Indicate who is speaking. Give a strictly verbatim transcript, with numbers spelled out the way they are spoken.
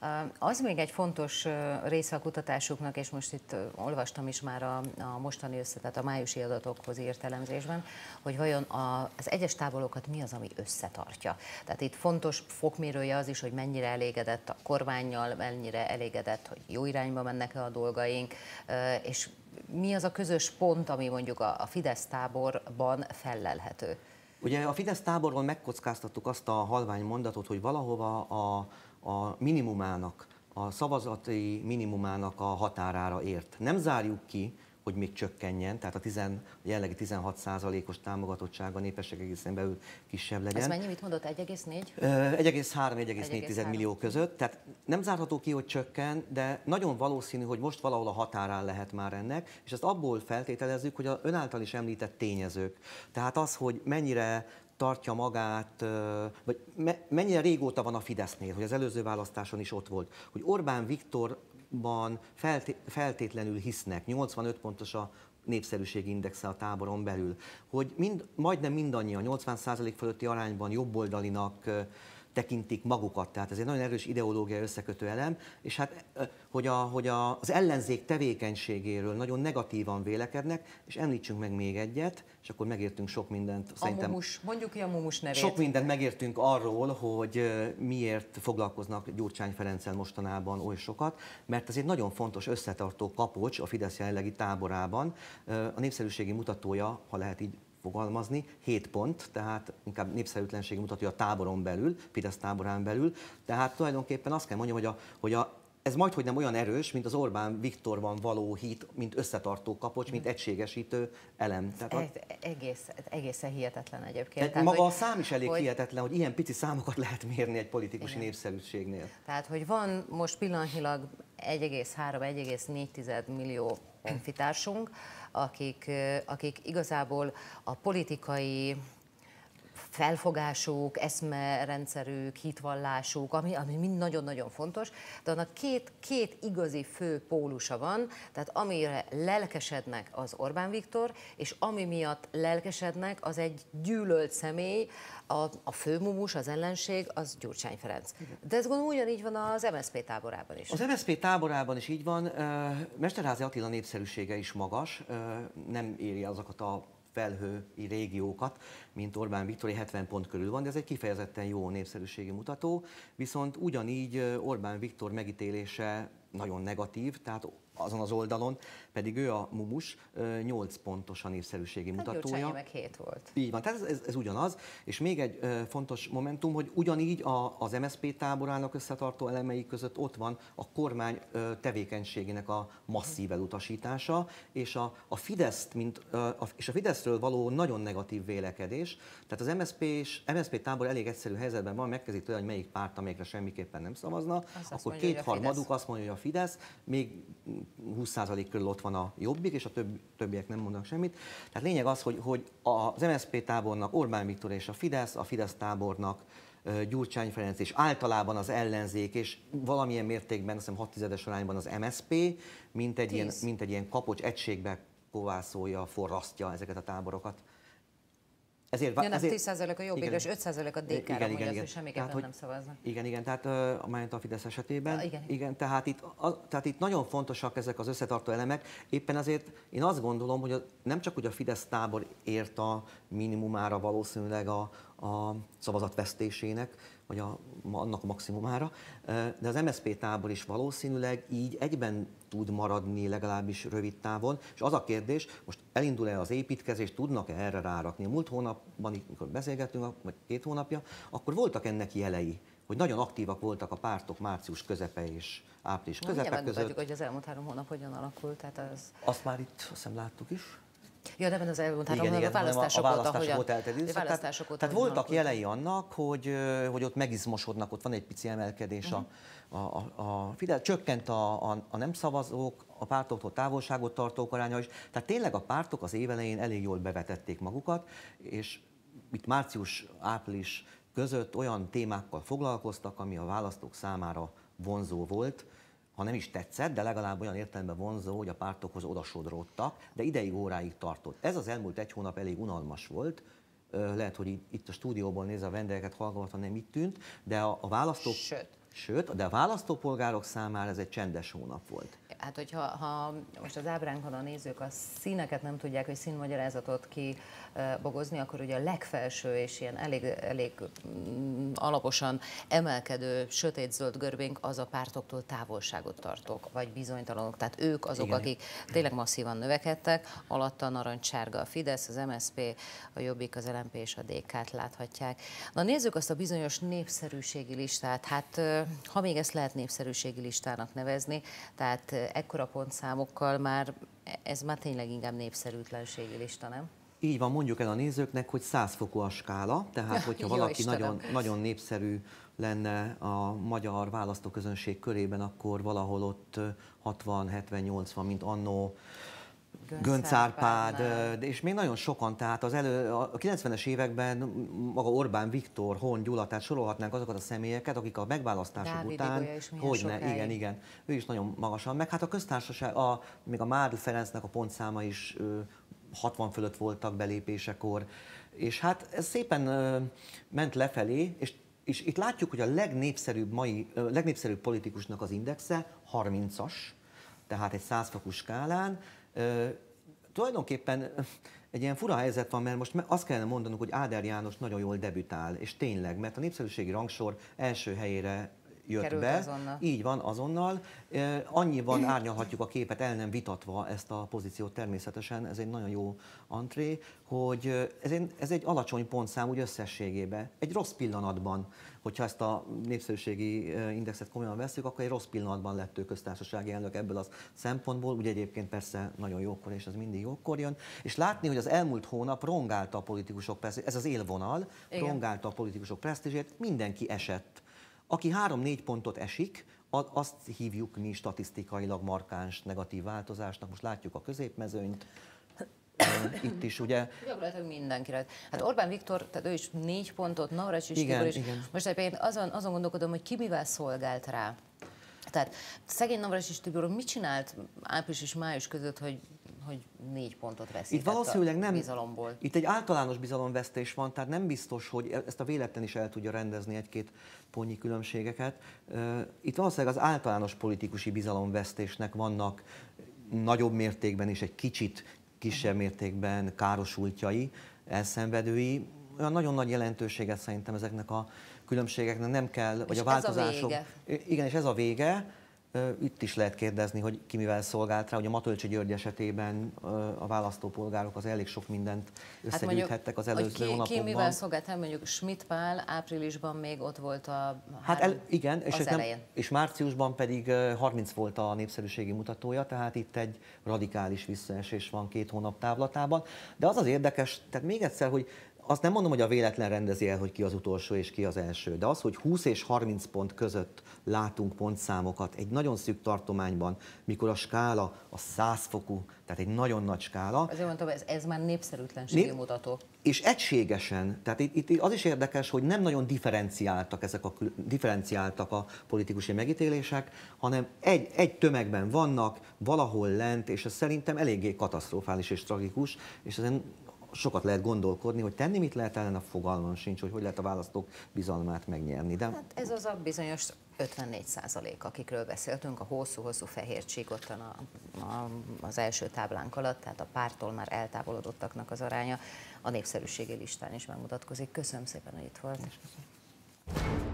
Speaker 1: Az még egy fontos része a kutatásuknak, és most itt olvastam is már a, a mostani össze, tehát a májusi adatokhoz írt elemzésben, hogy vajon a, az egyes táborokat mi az, ami összetartja. Tehát itt fontos fokmérője az is, hogy mennyire elégedett a kormánnyal, mennyire elégedett, hogy jó irányba mennek-e a dolgaink, és mi az a közös pont, ami mondjuk a, a Fidesz táborban fellelhető.
Speaker 2: Ugye a Fidesz táborban megkockáztattuk azt a halvány mondatot, hogy valahova a, a minimumának, a szavazati minimumának a határára ért. Nem zárjuk ki, hogy még csökkenjen, tehát a tizen, jelenlegi tizenhat százalékos támogatottsága a népesség egészen belül kisebb legyen.
Speaker 1: Ez mennyi, mit mondott, egy egész négy?
Speaker 2: egy egész három - egy egész négy millió között, tehát nem zárható ki, hogy csökken, de nagyon valószínű, hogy most valahol a határán lehet már ennek, és ezt abból feltételezzük, hogy az ön által is említett tényezők. Tehát az, hogy mennyire tartja magát, vagy mennyire régóta van a Fidesznél, hogy az előző választáson is ott volt, hogy Orbán Viktorban feltétlenül hisznek, nyolcvanöt pontos a népszerűségi indexe a táboron belül, hogy mind, majdnem mindannyian, nyolcvan százalék fölötti arányban jobboldalinak tekintik magukat, tehát ez egy nagyon erős ideológiai összekötő elem, és hát hogy, a, hogy a, az ellenzék tevékenységéről nagyon negatívan vélekednek, és említsünk meg még egyet, és akkor megértünk sok mindent.
Speaker 1: A Mumus, mondjuk ki a Mumus nevét.
Speaker 2: Sok mindent megértünk arról, hogy miért foglalkoznak Gyurcsány Ferenccel mostanában oly sokat, mert ez egy nagyon fontos összetartó kapocs a Fidesz jelenlegi táborában. A népszerűségi mutatója, ha lehet így fogalmazni, hét pont, tehát inkább népszerűtlenségi mutatja a táboron belül, Fidesz táborán belül. Tehát tulajdonképpen azt kell mondjam, hogy, a, hogy a, ez majdhogy nem olyan erős, mint az Orbán Viktorban való hit, mint összetartó kapocs, mint egységesítő elem. Tehát a,
Speaker 1: egész, egészen hihetetlen egyébként.
Speaker 2: Tehát maga hogy, a szám is elég hogy, hihetetlen, hogy ilyen pici számokat lehet mérni egy politikusi igen. népszerűségnél.
Speaker 1: Tehát, hogy van most pillanatnyilag egy egész három - egy egész négy millió honfitársunk, akik, akik igazából a politikai felfogásuk, eszmerendszerük, hitvallásuk, ami, ami mind nagyon-nagyon fontos, de annak két, két igazi fő pólusa van, tehát amire lelkesednek az Orbán Viktor, és ami miatt lelkesednek, az egy gyűlölt személy, a, a főmumus, az ellenség, az Gyurcsány Ferenc. De ez gondolom ugyanígy van az em es zé pé táborában is.
Speaker 2: Az em es zé pé táborában is így van. Mesterházy Attila népszerűsége is magas, nem éri azokat a felhői régiókat, mint Orbán Viktor, hetven pont körül van, de ez egy kifejezetten jó népszerűségi mutató, viszont ugyanígy Orbán Viktor megítélése nagyon negatív, tehát azon az oldalon, pedig ő a Mumus, nyolc pontos a népszerűségi hát mutatója.
Speaker 1: meg hét volt.
Speaker 2: Így van, tehát ez, ez, ez ugyanaz, és még egy fontos momentum, hogy ugyanígy a, az em es zé pé táborának összetartó elemei között ott van a kormány tevékenységének a masszív elutasítása, és a, a Fidesz, mint, a, és a Fideszről való nagyon negatív vélekedés, tehát az em es zé pé, em es zé pé tábor elég egyszerű helyzetben van, megkezdik tőle, hogy melyik párt, amelyikre semmiképpen nem szavazna, azt akkor kétharmaduk azt mondja, hogy a Fidesz, még húsz százalék körül ott van a Jobbik, és a több, többiek nem mondanak semmit. Tehát lényeg az, hogy, hogy az em es zé pé tábornak Orbán Viktor és a Fidesz, a Fidesz tábornak Gyurcsány Ferenc, és általában az ellenzék, és valamilyen mértékben, azt hiszem hat tizedes arányban az em es zé pé, mint egy, ilyen, mint egy ilyen kapocs egységbe kovászolja, forrasztja ezeket a táborokat.
Speaker 1: Ezért, ja, ezért, tíz százalék a Jobbik, és öt százalék a dé ká-ra mondja, hogy semmiképpen nem szavaznak.
Speaker 2: Igen, igen, tehát uh, a Fidesz esetében.
Speaker 1: Ja, igen.
Speaker 2: igen tehát, itt, a, tehát itt nagyon fontosak ezek az összetartó elemek. Éppen azért én azt gondolom, hogy a, nem csak hogy a Fidesz tábor ért a minimumára valószínűleg a, a szavazatvesztésének, vagy a, annak a maximumára, de az em es zé pé tábor is valószínűleg így egyben tud maradni legalábbis rövid távon, és az a kérdés, most elindul-e az építkezés, tudnak-e erre rárakni? A múlt hónapban, amikor beszélgettünk, vagy két hónapja, akkor voltak ennek jelei, hogy nagyon aktívak voltak a pártok március közepe és április közepe között.
Speaker 1: Tudjuk, hogy az elmúlt három hónap hogyan alakult. Tehát az...
Speaker 2: Azt már itt azt hiszem láttuk is.
Speaker 1: Ja, de az elmúlt három hónap a választások
Speaker 2: a, a választások óta eltelt
Speaker 1: Tehát,
Speaker 2: tehát voltak jelei annak, hogy, hogy ott megizmosodnak, ott van egy pici emelkedés uh-huh. a, a, a Fidesz, csökkent a, a, a nem szavazók, a pártoktól távolságot tartók aránya is. Tehát tényleg a pártok az évelején elég jól bevetették magukat, és itt március-április között olyan témákkal foglalkoztak, ami a választók számára vonzó volt, ha nem is tetszett, de legalább olyan értelemben vonzó, hogy a pártokhoz odasodródtak, de ideig, óráig tartott. Ez az elmúlt egy hónap elég unalmas volt, lehet, hogy itt a stúdióból nézve a vendégeket hallgatva nem itt tűnt, de a, a választók...
Speaker 1: Sőt.
Speaker 2: Sőt, de a választópolgárok számára ez egy csendes hónap volt.
Speaker 1: Hát, hogyha ha most az ábránkon a nézők a színeket nem tudják, hogy színmagyarázatot kibogozni, akkor ugye a legfelső és ilyen elég, elég alaposan emelkedő sötétzöld görbénk az a pártoktól távolságot tartók, vagy bizonytalanok. Tehát ők azok, igen, akik tényleg masszívan növekedtek, alatta a narancssárga a Fidesz, az em es zé pé, a Jobbik, az el em pé és a dé ká-t láthatják. Na nézzük azt a bizonyos népszerűségi listát. Hát ha még ezt lehet népszerűségi listának nevezni, tehát ekkora pontszámokkal már ez már tényleg inkább népszerűtlenségi lista, nem?
Speaker 2: Így van, mondjuk el a nézőknek, hogy száz fokú a skála, tehát hogyha valaki nagyon, nagyon népszerű lenne a magyar választóközönség körében, akkor valahol ott hatvan, hetven, nyolcvan, mint annó Göncz Árpád, és még nagyon sokan, tehát az elő, a kilencvenes években maga Orbán Viktor, Horn Gyula, tehát sorolhatnánk azokat a személyeket, akik a megválasztások
Speaker 1: Dávid
Speaker 2: után, hogyne, igen, igen, ő is nagyon magasan, meg hát a köztársaság, a, még a Mádl Ferencnek a pontszáma is hatvan fölött voltak belépésekor, és hát ez szépen ö, ment lefelé, és, és itt látjuk, hogy a legnépszerűbb mai, ö, legnépszerűbb politikusnak az indexe harmincas, tehát egy száz fokú skálán. Ö, tulajdonképpen egy ilyen fura helyzet van, mert most azt kellene mondanunk, hogy Áder János nagyon jól debütál, és tényleg, mert a népszerűségi rangsor első helyére jött
Speaker 1: került
Speaker 2: be.
Speaker 1: Azonnal.
Speaker 2: Így van, azonnal. Annyiban árnyalhatjuk a képet, el nem vitatva ezt a pozíciót természetesen, ez egy nagyon jó antré, hogy ez egy, ez egy alacsony pontszám úgy összességében. Egy rossz pillanatban, hogyha ezt a népszerűségi indexet komolyan veszük, akkor egy rossz pillanatban lett ő köztársasági elnök ebből a szempontból, ugye egyébként persze nagyon jókor, és ez mindig jókor jön. És látni, hogy az elmúlt hónap rongálta a politikusok presztízsét, ez az élvonal, igen, rongálta a politikusok presztízsét, mindenki esett. Aki három-négy pontot esik, azt hívjuk mi statisztikailag markáns negatív változásnak. Most látjuk a középmezőnyt, itt is ugye.
Speaker 1: Gyakorlatilag mindenkire. Hát Orbán Viktor, tehát ő is négy pontot, Navracsics Tibor is.
Speaker 2: Igen.
Speaker 1: Most egyébként azon, azon gondolkodom, hogy ki mivel szolgált rá. Tehát szegény Navracsics Tibor mit csinált április és május között, hogy hogy négy pontot veszített
Speaker 2: itt valószínűleg nem,
Speaker 1: bizalomból.
Speaker 2: Itt egy általános bizalomvesztés van, tehát nem biztos, hogy ezt a véletlen is el tudja rendezni egy-két pontnyi különbségeket. Itt valószínűleg az általános politikusi bizalomvesztésnek vannak nagyobb mértékben és egy kicsit kisebb mértékben károsultjai, elszenvedői. Olyan nagyon nagy jelentőséget szerintem ezeknek a különbségeknek nem kell, vagy
Speaker 1: és
Speaker 2: a változások.
Speaker 1: Ez a vége.
Speaker 2: Igen, és ez a vége. Itt is lehet kérdezni, hogy ki mivel szolgált rá, hogy a Matolcsy György esetében a választópolgárok az elég sok mindent összegyűjthettek az előző
Speaker 1: ki,
Speaker 2: hónapokban.
Speaker 1: Ki mivel szolgált rá, mondjuk Schmidt Pál áprilisban még ott volt a
Speaker 2: hát el, igen, és,
Speaker 1: az
Speaker 2: nem, és márciusban pedig harminc volt a népszerűségi mutatója, tehát itt egy radikális visszaesés van két hónap távlatában. De az az érdekes, tehát még egyszer, hogy azt nem mondom, hogy a véletlen rendezi el, hogy ki az utolsó és ki az első, de az, hogy húsz és harminc pont között látunk pontszámokat egy nagyon szűk tartományban, mikor a skála a száz fokú, tehát egy nagyon nagy skála.
Speaker 1: Azért mondtam, ez, ez már népszerűtlenségi Nép... mutató.
Speaker 2: És egységesen, tehát itt, itt az is érdekes, hogy nem nagyon differenciáltak ezek a, differenciáltak a politikusi megítélések, hanem egy, egy tömegben vannak, valahol lent, és ez szerintem eléggé katasztrofális és tragikus, és ezen sokat lehet gondolkodni, hogy tenni mit lehet ellen, a fogalmam sincs, hogy hogy lehet a választók bizalmát megnyerni. De...
Speaker 1: Hát ez az a bizonyos ötvennégy százalék, akikről beszéltünk, a hosszú-hosszú fehér csík ott a, a, az első táblánk alatt, tehát a pártól már eltávolodottaknak az aránya a népszerűségi listán is megmutatkozik. Köszönöm szépen, hogy itt volt.